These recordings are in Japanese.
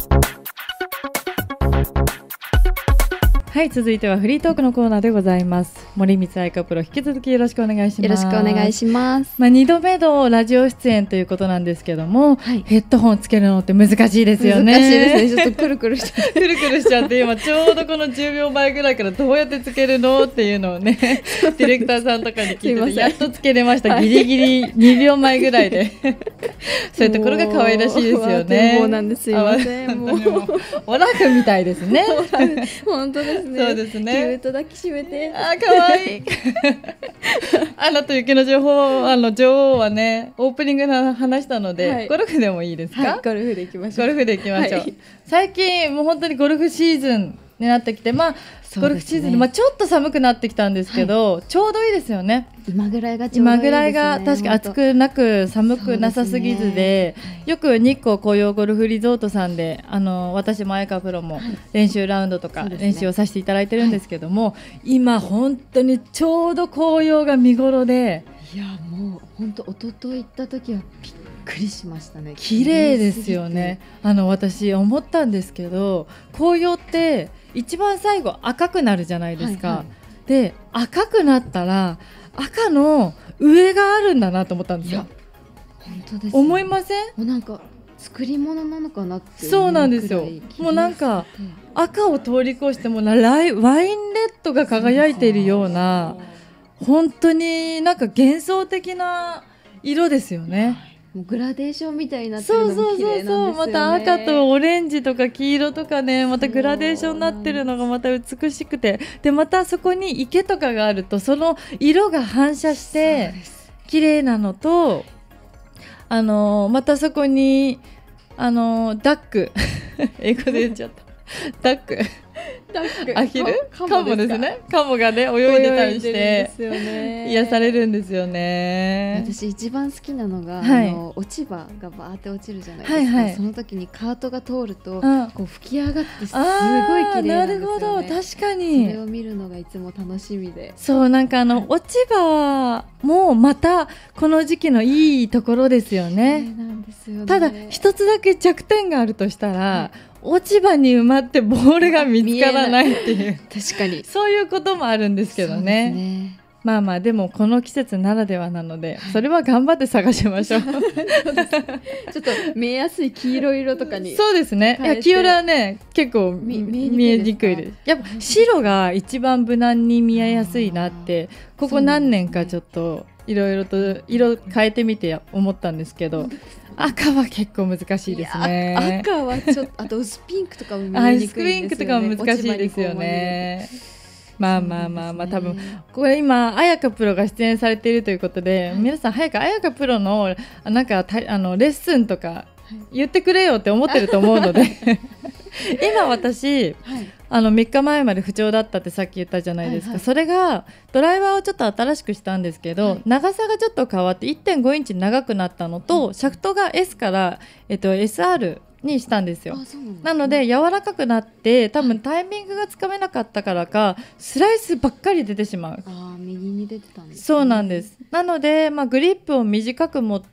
はい、続いてはフリートークのコーナーでございます。森光愛香プロ、引き続きよろしくお願いします。 よろしくお願いします。 2度目のラジオ出演ということなんですけども、はい、ヘッドホンつけるのって難しいですよね。 難しいですね。ちょっとくるくるしちゃってくるくるしちゃって今ちょうどこの10秒前ぐらいからどうやってつけるのっていうのをねディレクターさんとかに聞いててやっとつけれました。ギリギリ2秒前ぐらいでそういうところが可愛らしいですよね。 もうなんですよね。もうオラフみたいですね。 本当ですね。 そうですね。 ぎゅっと抱きしめて。 可愛いアナと雪の女王はね、オープニングで話したので、はい、ゴルフでもいいですか？ はい、ゴルフで行きましょう。 はい、最近もう本当にゴルフシーズンになってきて、ゴルフシーズンで、ちょっと寒くなってきたんですけど、はい、ちょうどいいですよね。 今ぐらいがちょうどいいですね。今ぐらいが確か暑くなく寒くなさすぎずで、よく日光紅葉ゴルフリゾートさんで私も彩香プロも練習ラウンドとか練習をさせていただいてるんですけども、今本当にちょうど紅葉が見頃で、 いやもう本当一昨日行った時はびっくりしましたね。 綺麗ですよね。私思ったんですけど、紅葉って一番最後赤くなるじゃないですか、はいはい、で赤くなったら赤の上があるんだなと思ったんですよ。 本当ですね。 思いません？ もうなんか作り物なのかなっていう。 そうなんですよ。もうなんか赤を通り越してもワインレッドが輝いているような、本当になんか幻想的な色ですよね。 もうグラデーションみたいになってるのも綺麗なんですよね。 また赤とオレンジとか黄色とかね、またグラデーションになってるのがまた美しくて、でまたそこに池とかがあるとその色が反射して綺麗なのと、またそこにダック英語で言っちゃったダックアヒルカモですね。カモがね泳いでたりして癒されるんですよね。 私一番好きなのが、はい、落ち葉がバーって落ちるじゃないですか、はいはい、その時にカートが通ると、こう吹き上がってすごい綺麗なんですよね。なるほど、 確かにそれを見るのがいつも楽しみで。 そうなんか落ち葉もまたこの時期のいいところですよね。 なんですよね。 ただ一つだけ弱点があるとしたら、はい、落ち葉に埋まってボールが見つからないっていう確かにそういうこともあるんですけどね。でもこの季節ならではなので、それは頑張って探しましょうちょっと見えやすい黄色色とかに。 そうですね。いや黄色はね結構見えにくいです。やっぱ白が一番無難に見えやすいなってここ何年かちょっといろいろと色変えてみて思ったんですけど、赤は結構難しいですね。 赤はちょっとあと薄ピンクとかも見えにくいんですよね。 薄ピンクとかも難しいですよね。多分これ今彩香プロが出演されているということで、皆さん早く彩香プロのなんかレッスンとか言ってくれよって思ってると思うので今私、3日前まで不調だったってさっき言ったじゃないですか、それがドライバーをちょっと新しくしたんですけど、長さがちょっと変わって 1.5 インチ長くなったのと、シャフトが S から、SRにしたんですよ。なので柔らかくなって、多分タイミングがつかめなかったからかスライスばっかり出てしまう。 右に出てたんです、ね、 そうなんです。なので、グリップを短く持って、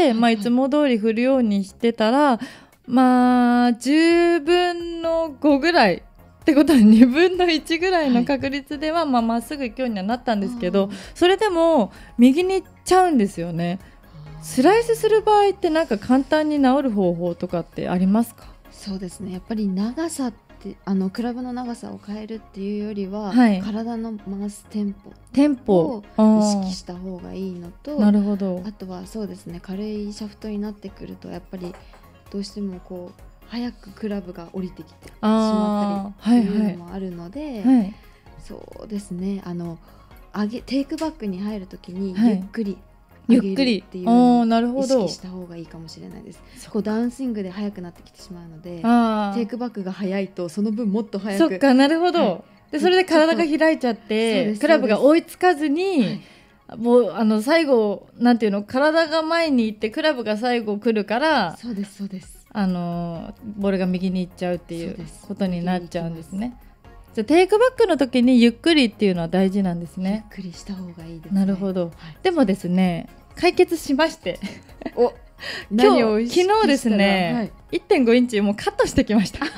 いつも通り振るようにしてたら、10分の5ぐらいってことは2分の1ぐらいの確率ではまっすぐ行くようにはなったんですけど、それでも右に行っちゃうんですよね。スライスする場合ってなんか簡単に治る方法とかってありますか？ そうですね、やっぱり長さってクラブの長さを変えるっていうよりは、体の回すテンポを意識した方がいいのと、 なるほど。 あとはそうですね、軽いシャフトになってくるとやっぱりどうしてもこう早くクラブが降りてきてしまったりっていうのもあるので、そうですね、テイクバックに入るときにゆっくり上げるっていうのを意識した方がいいかもしれないです。こうダウンスイングで速くなってきてしまうので、テイクバックが速いとその分もっと速く。 そっか、なるほど。でそれで体が開いちゃってクラブが追いつかずに、もう最後なんていうの、体が前に行ってクラブが最後来るから、 そうですそうです、 ボールが右に行っちゃうっていうことになっちゃうんですね。じゃあテイクバックの時にゆっくりっていうのは大事なんですね。 ゆっくりした方がいいですね。 なるほど、でもですね、解決しまして昨日ですね、1.5 インチもうカットしてきました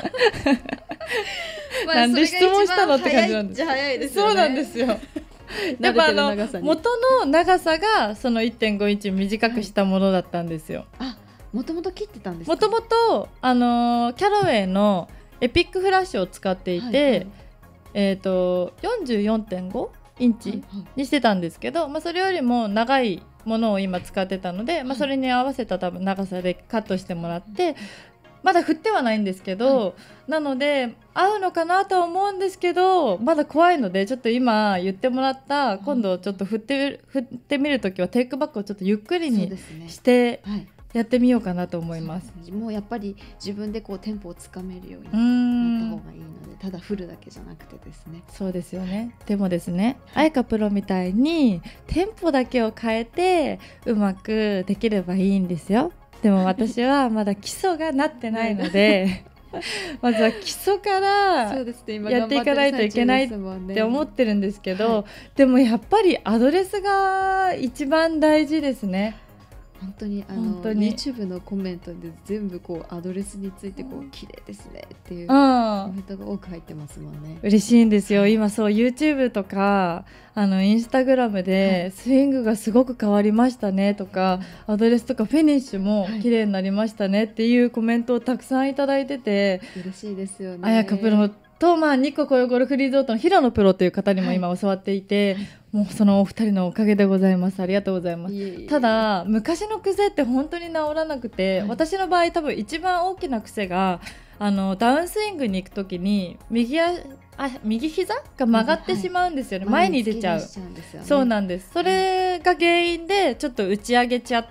なんで質問したのって感じなんです。 早いですよね。 そうなんですよやっぱ元の長さがその 1.5 インチ短くしたものだったんですよ。 もともと切ってたんですか？ もともとキャロウェイのエピックフラッシュを使っていて、44.5 インチにしてたんですけど、それよりも長いものを今使ってたので、それに合わせた多分長さでカットしてもらって、まだ振ってはないんですけど、なので合うのかなとは思うんですけど、まだ怖いのでちょっと今言ってもらった今度ちょっと振ってみるときはテイクバックをちょっとゆっくりにしてやってみようかなと思います。 もうやっぱり自分でこうテンポをつかめるようになった方がいいので、ただ振るだけじゃなくてですね。 そうですよね。でもですね、彩香プロみたいにテンポだけを変えてうまくできればいいんですよ。でも私はまだ基礎がなってないのでまずは基礎からやっていかないといけないって思ってるんですけど、でもやっぱりアドレスが一番大事ですね。 本当にYouTube のコメントで全部こうアドレスについてこう綺麗ですねっていうコメントが多く入ってますもんね。 嬉しいんですよ。今そう YouTube とかInstagram でスイングがすごく変わりましたねとか、アドレスとかフィニッシュも綺麗になりましたねっていうコメントをたくさんいただいてて、 嬉しいですよね。 彩香プロと日光紅葉ゴルフリゾートの平野プロという方にも今教わっていて、もうそのお二人のおかげでございます。ありがとうございます。ただ昔の癖って本当に治らなくて、私の場合多分一番大きな癖がダウンスイングに行くときに右膝が曲がってしまうんですよね。前に出ちゃう。そうなんです。それが原因でちょっと打ち上げちゃって、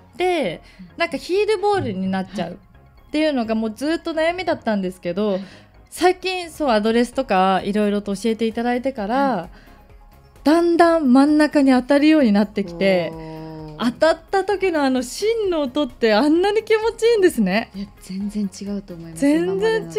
なんかヒールボールになっちゃうっていうのがもうずっと悩みだったんですけど、最近そうアドレスとかいろいろと教えていただいてから、だんだん真ん中に当たるようになってきて、当たった時の芯の音ってあんなに気持ちいいんですね。 いや全然違うと思います。 全然違います。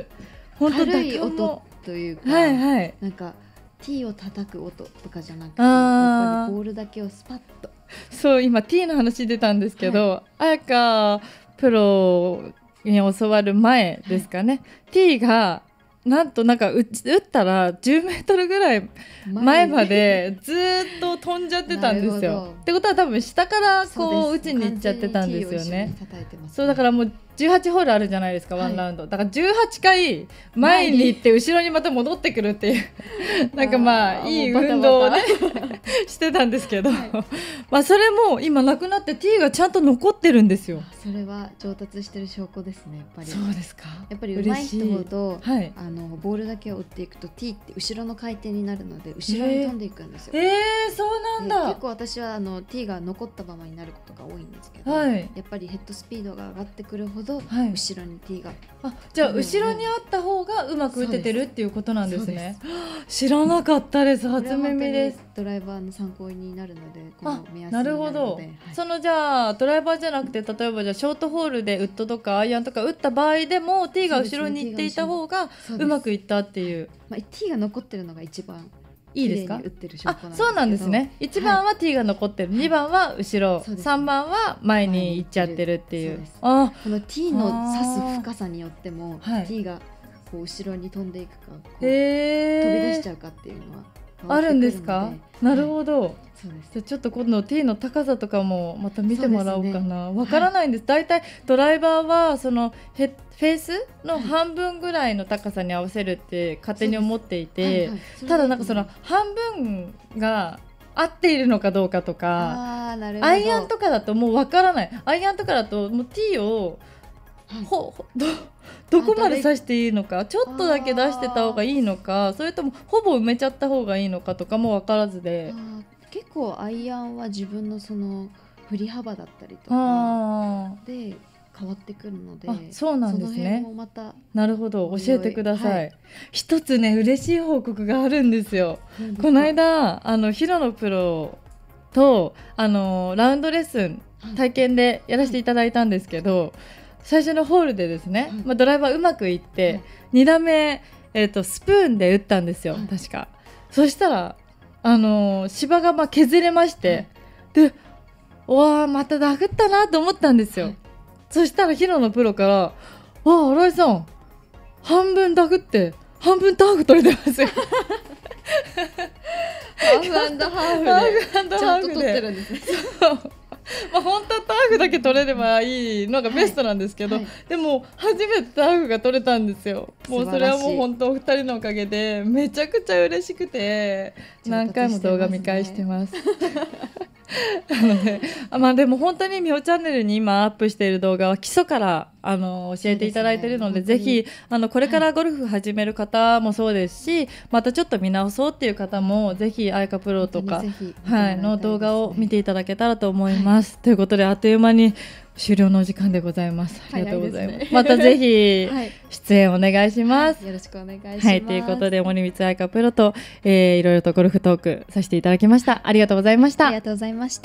本当軽い音というか、なんか T を叩く音とかじゃなくて、やっぱりボールだけをスパッと。 そう今 T の話出たんですけど、彩香プロに教わる前ですかね、T がなんと打ったら10メートルぐらい前までずっと飛んじゃってたんですよ。ってことは多分下からこう打ちに行っちゃってたんですよね。そうだからもう18ホールあるじゃないですか、ワンラウンドだから18回前に行って後ろにまた戻ってくるっていうなんかいい運動をねしてたんですけど、それも今なくなって T がちゃんと残ってるんですよ。 それは上達してる証拠ですね。やっぱりそうですか。 やっぱり上手い人ほどボールだけを打っていくと T って後ろの回転になるので後ろに飛んでいくんですよ。 そうなんだ。 結構私はT が残ったままになることが多いんですけど、やっぱりヘッドスピードが上がってくるほど後ろに T が、 じゃあ後ろにあった方がうまく打ててるっていうことなんですね。知らなかったです。初耳です。 ドライバーの参考になるので、この目安になるので。なるほど。 そのじゃあドライバーじゃなくて、例えばじゃあショートホールでウッドとかアイアンとか打った場合でも T が後ろに行っていた方がうまくいったっていう。 T が残ってるのが一番いいですか？ 打ってる証拠なんですけど。 そうなんですね。1番は T が残ってる、2番は後ろ、3番は前に行っちゃってるっていう。 この T の刺す深さによっても T がこう後ろに飛んでいくか飛び出しちゃうかっていうのはあるんですか？なるほど。そうです。じゃあちょっと今度 T の高さとかもまた見てもらおうかな。わからないんです。だいたいドライバーはそのフェースの半分ぐらいの高さに合わせるって勝手に思っていて、ただなんかその半分が合っているのかどうかとか、アイアンとかだともうわからない。アイアンとかだともう T をどこまで刺していいのか、ちょっとだけ出してた方がいいのか、それともほぼ埋めちゃった方がいいのかとかも分からずで、 結構アイアンは自分のその振り幅だったりとかで変わってくるので、 そうなんですね。 その辺もまたなるほど、教えてください。一つね嬉しい報告があるんですよ。この間平野プロとラウンドレッスン体験でやらせていただいたんですけど、最初のホールでですね、ドライバーうまくいって、2打目、スプーンで打ったんですよ、確か。そしたら芝が削れまして、でわあまたダフったなと思ったんですよ、はい、そしたら平野のプロからわあ新井さん半分ダフって半分ターフ取れてますよハーフハーフでちゃんと取ってるんですねまあ、本当はターフだけ取れればいいのがベストなんですけど、はいはい、でも初めてターフが取れたんですよ。もうそれはもう本当お二人のおかげでめちゃくちゃ嬉しくて何回も動画見返してます。なので、まあ、でも本当にみほチャンネルに今アップしている動画は基礎から教えていただいているの でぜひこれからゴルフ始める方もそうですし、はい、またちょっと見直そうっていう方もぜひあやかプロとか、はい、の動画を見ていただけたらと思います、はい、ということであっという間に終了のお時間でございます。ありがとうございます、ね、またぜひ出演お願いします、 はい、よろしくお願いします、 はい、ということで森光あやかプロと、いろいろとゴルフトークさせていただきました。ありがとうございました。 ありがとうございました。